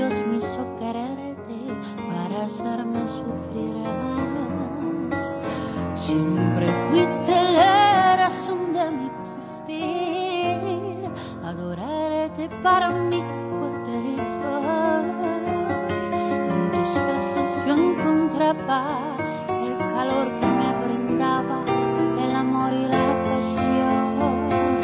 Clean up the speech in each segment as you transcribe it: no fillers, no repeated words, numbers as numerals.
Dios me hizo quererte para hacerme sufrir más. Siempre fuiste la razón de mi existir. Adorarte para mí fue religión. En tus besos yo encontraba el calor que me brindaba el amor y la pasión.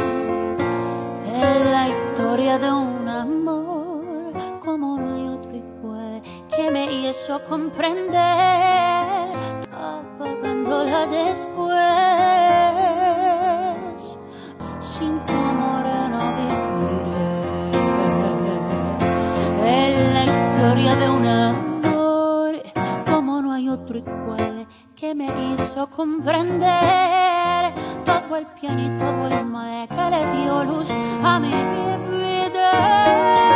Es la historia de un amor como no hay otro igual, que me hizo comprender, apagándola después. Sin tu amor no viviré. Es la historia de un amor como no hay otro igual, que me hizo comprender todo el bien y todo el mal que le dio luz a mi vida.